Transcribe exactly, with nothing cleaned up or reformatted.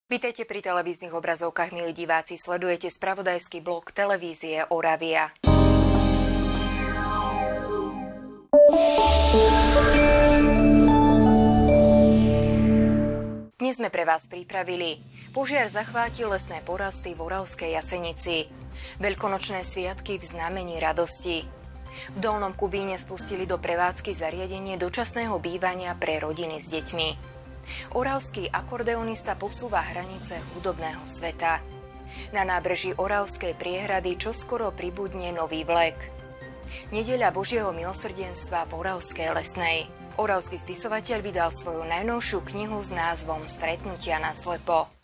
Vítajte pri televíznych obrazovkách, milí diváci. Sledujete spravodajský blok televízie Oravia. Dnes sme pre vás pripravili: požiar zachvátil lesné porasty v Oravskej Jasenici, veľkonočné sviatky v znamení radosti. V Dolnom Kubíne spustili do prevádzky zariadenie dočasného bývania pre rodiny s deťmi. Oravský akordeonista posúva hranice hudobného sveta. Na nábreží Oravskej priehrady čoskoro pribudne nový vlek. Nedeľa Božieho milosrdenstva v Oravskej Lesnej. Oravský spisovateľ vydal svoju najnovšiu knihu s názvom Stretnutia naslepo.